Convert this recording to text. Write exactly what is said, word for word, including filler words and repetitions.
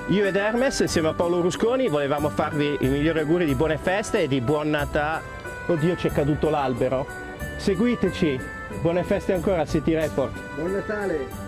Io ed Hermes, insieme a Paolo Rusconi, volevamo farvi i migliori auguri di buone feste e di buon Natale. Oddio, c'è caduto l'albero. Seguiteci. Buone feste ancora a City Report. Buon Natale!